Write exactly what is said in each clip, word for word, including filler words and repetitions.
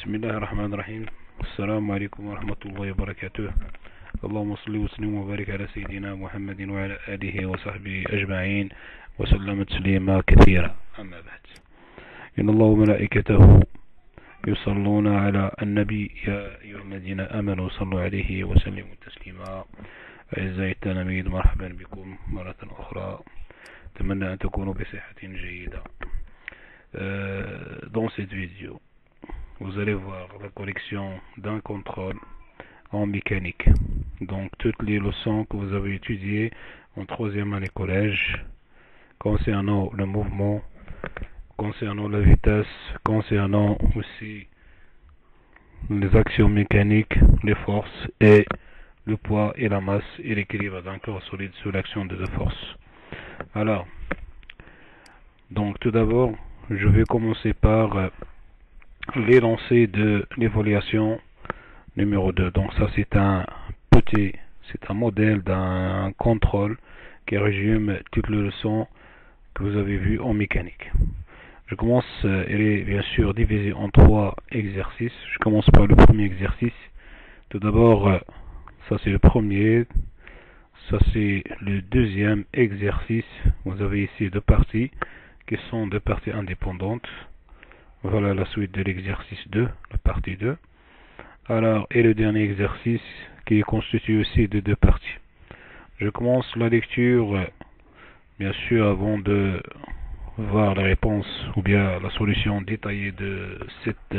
بسم الله الرحمن الرحيم. السلام عليكم ورحمة الله وبركاته. اللهم صل وسلم وبارك على سيدنا محمد وعلى آله وصحبه أجمعين وسلم تسليما كثيرا. أما بعد، إن الله وملائكته يصلون على النبي يا أيها الذين آمنوا صلوا عليه وسلموا تسليما. أعزائي التلاميذ، مرحبا بكم مرة أخرى. أتمنى أن تكونوا بصحة جيدة. Euh, dans cette vidéo, vous allez voir la correction d'un contrôle en mécanique. Donc toutes les leçons que vous avez étudiées en troisième année collège concernant le mouvement, concernant la vitesse, concernant aussi les actions mécaniques, les forces et le poids et la masse et l'équilibre d'un corps solide sous l'action de deux forces. Alors, donc tout d'abord, je vais commencer par euh, l'énoncé de l'évaluation numéro deux. Donc ça c'est un petit, c'est un modèle d'un contrôle qui résume toutes les leçons que vous avez vues en mécanique. Je commence, euh, elle est bien sûr divisée en trois exercices. Je commence par le premier exercice. Tout d'abord, euh, ça c'est le premier, ça c'est le deuxième exercice. Vous avez ici deux parties qui sont deux parties indépendantes. Voilà la suite de l'exercice deux, la partie deux. Alors, et le dernier exercice qui est constitué aussi de deux parties. Je commence la lecture, bien sûr, avant de voir la réponse ou bien la solution détaillée de cette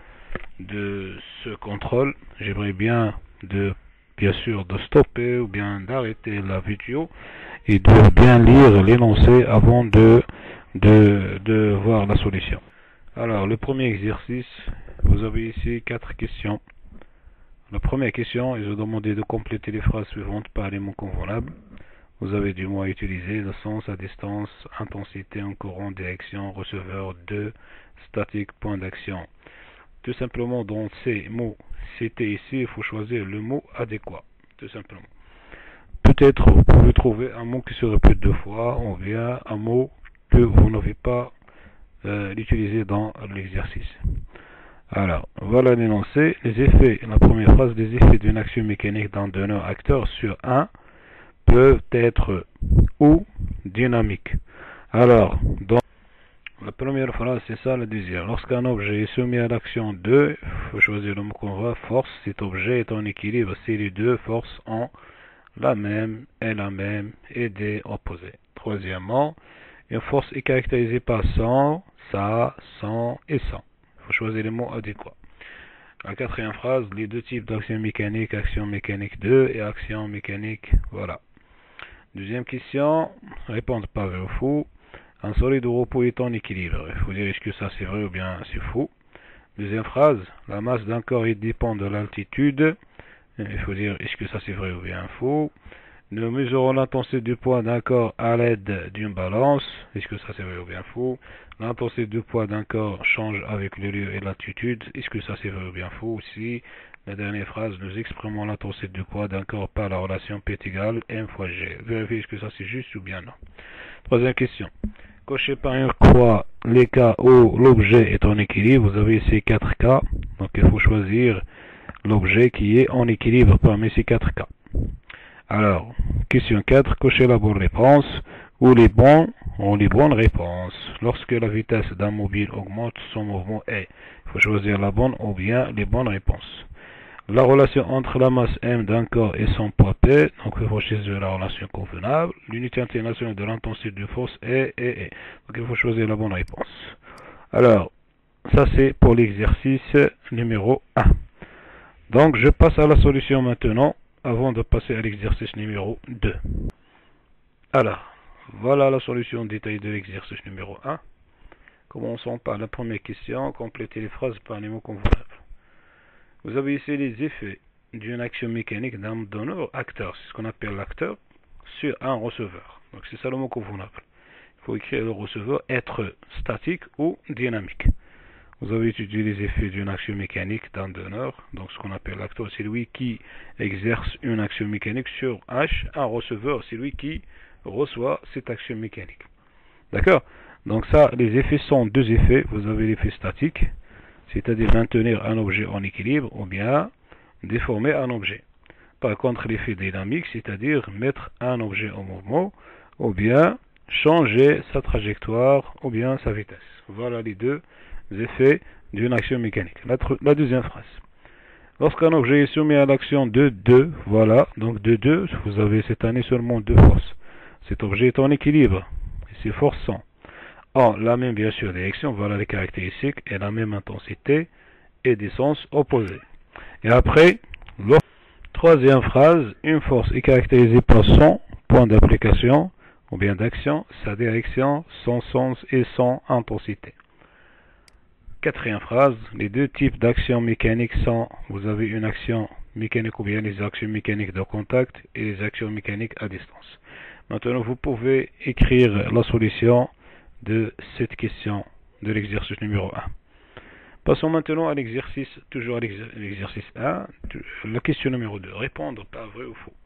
de ce contrôle. J'aimerais bien de bien sûr de stopper ou bien d'arrêter la vidéo et de bien lire l'énoncé avant de De, de voir la solution. Alors, le premier exercice, vous avez ici quatre questions. La première question, ils ont demandé de compléter les phrases suivantes par les mots convenables. Vous avez du mot à utiliser, le sens, à distance, intensité, en courant, direction, receveur, deux, statique, point d'action. Tout simplement, dans ces mots cités ici, il faut choisir le mot adéquat, tout simplement. Peut-être vous pouvez trouver un mot qui se répète deux fois, ou bien un mot que vous n'avez pas euh, l'utiliser dans l'exercice. Alors, voilà l'énoncé. Les effets, la première phrase, les effets d'une action mécanique d'un donneur acteur sur un peuvent être ou dynamiques. Alors, dans la première phrase, c'est ça la deuxième. Lorsqu'un objet est soumis à l'action deux, il faut choisir le mot qu'on voit, force. Cet objet est en équilibre si les deux forces ont la même et la même et des opposés. Troisièmement, une force est caractérisée par sans, ça, sans et sans. Il faut choisir les mots adéquats. La quatrième phrase, les deux types d'action mécanique, action mécanique deux et action mécanique, voilà. Deuxième question, répondre par vrai ou faux. Un solide de repos est en équilibre. Il faut dire est-ce que ça c'est vrai ou bien c'est faux. Deuxième phrase, la masse d'un corps il dépend de l'altitude. Il faut dire est-ce que ça c'est vrai ou bien faux. Nous mesurons l'intensité du poids d'un corps à l'aide d'une balance. Est-ce que ça c'est vrai ou bien faux? L'intensité du poids d'un corps change avec le lieu et l'altitude. Est-ce que ça c'est vrai ou bien faux aussi? La dernière phrase, nous exprimons l'intensité du poids d'un corps par la relation P égale M fois G. Vérifiez est-ce que ça c'est juste ou bien non. Troisième question. Cochez par une croix les cas où l'objet est en équilibre. Vous avez ces quatre cas. Donc il faut choisir l'objet qui est en équilibre parmi ces quatre cas. Alors, question quatre, cochez la bonne réponse ou les bons ou les bonnes réponses. Lorsque la vitesse d'un mobile augmente, son mouvement est. Il faut choisir la bonne ou bien les bonnes réponses. La relation entre la masse M d'un corps et son poids P, donc il faut choisir la relation convenable. L'unité internationale de l'intensité de force est, est, est. Donc il faut choisir la bonne réponse. Alors, ça c'est pour l'exercice numéro un. Donc je passe à la solution maintenant, avant de passer à l'exercice numéro deux. Alors, voilà la solution détaillée de l'exercice numéro un. Commençons par la première question, compléter les phrases par les mots convenables. Vous avez ici les effets d'une action mécanique d'un donneur acteur, c'est ce qu'on appelle l'acteur, sur un receveur. Donc c'est ça le mot convenable. Il faut écrire le receveur être statique ou dynamique. Vous avez étudié les effets d'une action mécanique d'un donneur, donc ce qu'on appelle l'acteur, c'est lui qui exerce une action mécanique sur H, un receveur, c'est lui qui reçoit cette action mécanique. D'accord? Donc ça, les effets sont deux effets. Vous avez l'effet statique, c'est-à-dire maintenir un objet en équilibre ou bien déformer un objet. Par contre, l'effet dynamique, c'est-à-dire mettre un objet en mouvement ou bien changer sa trajectoire ou bien sa vitesse. Voilà les deux effets d'une action mécanique. La, la deuxième phrase. Lorsqu'un objet est soumis à l'action de deux, voilà, donc de deux, vous avez cette année seulement deux forces. Cet objet est en équilibre, et ses forces sont en la même, bien sûr, direction, voilà les caractéristiques, et la même intensité, et des sens opposés. Et après, la troisième phrase, une force est caractérisée par son point d'application, ou bien d'action, sa direction, son sens et son intensité. Quatrième phrase, les deux types d'actions mécaniques sont, vous avez une action mécanique ou bien les actions mécaniques de contact et les actions mécaniques à distance. Maintenant, vous pouvez écrire la solution de cette question de l'exercice numéro un. Passons maintenant à l'exercice, toujours à l'exercice un, la question numéro deux, répondre par vrai ou faux.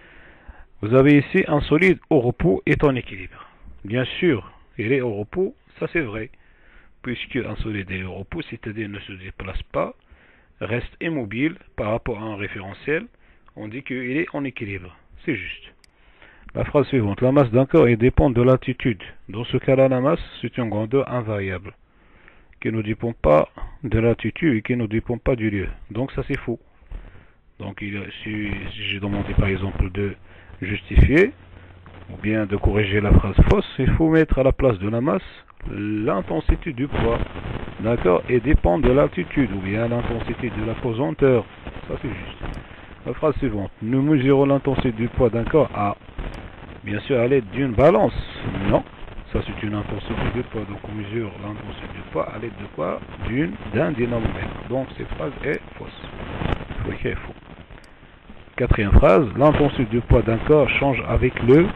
Vous avez ici un solide au repos est en équilibre. Bien sûr, il est au repos, ça c'est vrai. Puisque un solide est au repos, c'est-à-dire ne se déplace pas, reste immobile par rapport à un référentiel, on dit qu'il est en équilibre. C'est juste. La phrase suivante. La masse d'un corps dépend de l'altitude. Dans ce cas-là, la masse, c'est une grandeur invariable, qui ne dépend pas de l'altitude et qui ne dépend pas du lieu. Donc ça c'est faux. Donc il, si, si j'ai demandé par exemple de justifier, ou bien de corriger la phrase fausse, il faut mettre à la place de la masse l'intensité du poids, d'accord, et dépend de l'altitude ou bien l'intensité de la pesanteur. Ça c'est juste. La phrase suivante. Nous mesurons l'intensité du poids d'un corps à, bien sûr, à l'aide d'une balance. Non, ça c'est une intensité du poids. Donc on mesure l'intensité du poids à l'aide de quoi? D'une, d'un dénomomètre. Donc cette phrase est fausse. Il faut écrire faux. Quatrième phrase. L'intensité du poids d'un corps change avec le,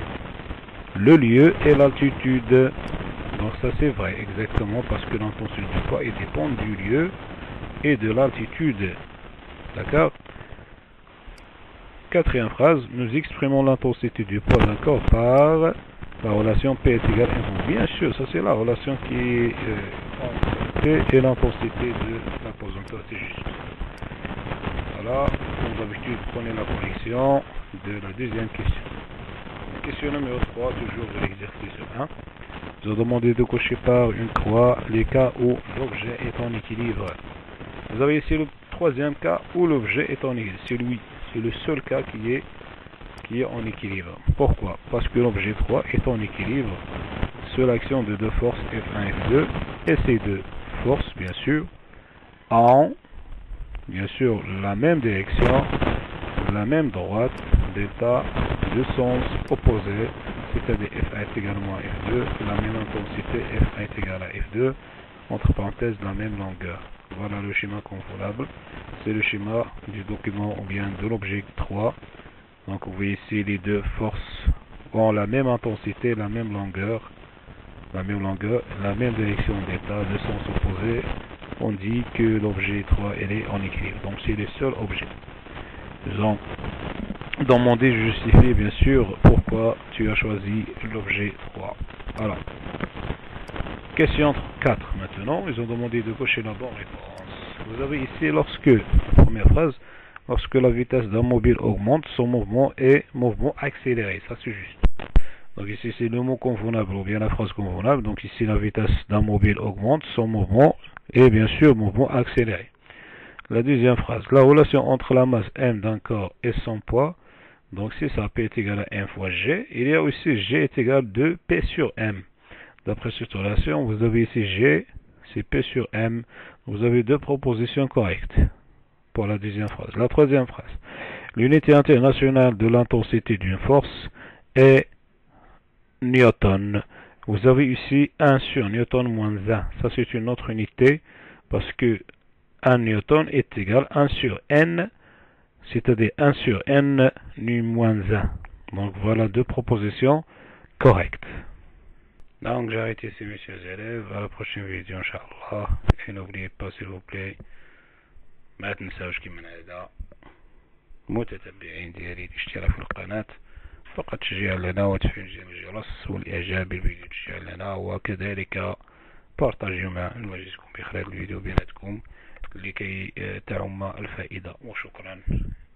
le lieu et l'altitude. Donc ça c'est vrai, exactement, parce que l'intensité du poids il dépend du lieu et de l'altitude. D'accord? Quatrième phrase, nous exprimons l'intensité du poids d'un corps par la relation P est égale à un. Bien sûr, ça c'est la relation qui est euh, entre P et l'intensité de la pesanteur, c'est juste. Voilà, comme d'habitude, prenez la correction de la deuxième question. Question numéro trois, toujours de l'exercice un. Vous avez demandé de cocher par une croix les cas où l'objet est en équilibre. Vous avez ici le troisième cas où l'objet est en équilibre. C'est lui, c'est le seul cas qui est, qui est en équilibre. Pourquoi? Parce que l'objet trois est en équilibre sur l'action de deux forces F un et F deux. Et ces deux forces, bien sûr, en, bien sûr, la même direction, la même droite, d'état de sens opposés, c'est-à-dire F un est également à F deux, la même intensité, F un est égal à F deux, entre parenthèses la même longueur. Voilà le schéma convolable, c'est le schéma du document ou bien de l'objet trois. Donc vous voyez ici les deux forces ont la même intensité, la même longueur, la même longueur, la même direction d'état de sens opposés. On dit que l'objet trois elle est en équilibre, donc c'est le seul objet. Donc, demander, justifier bien sûr pourquoi tu as choisi l'objet trois. Alors, question quatre maintenant, ils ont demandé de cocher la bonne réponse. Vous avez ici, lorsque, première phrase, lorsque la vitesse d'un mobile augmente, son mouvement est mouvement accéléré, ça c'est juste. Donc ici c'est le mot convenable ou bien la phrase convenable, donc ici la vitesse d'un mobile augmente, son mouvement est bien sûr mouvement accéléré. La deuxième phrase, la relation entre la masse M d'un corps et son poids, donc si ça P est égal à M fois G, il y a aussi G est égal à deux P sur M. D'après cette relation, vous avez ici G, c'est P sur M, vous avez deux propositions correctes pour la deuxième phrase. La troisième phrase, l'unité internationale de l'intensité d'une force est Newton. Vous avez ici un sur Newton moins un, ça c'est une autre unité, parce que un newton est égal à un sur n, c'est-à-dire un sur n nu moins un. Donc voilà deux propositions correctes. Donc j'arrête ici mes chers élèves, à la prochaine vidéo Inch'Allah. Et n'oubliez pas s'il vous plaît, ما تنساوش كيما هذا متتبعين ديالي الاشتراك في القناة فقط تشجيع لنا وتفعيل الجرس والإعجاب بالفيديو تشجيع لنا، وكذلك بارطاجيو مع نواجهكم بخير الفيديو بيناتكم لكي تعم الفائدة، وشكرا.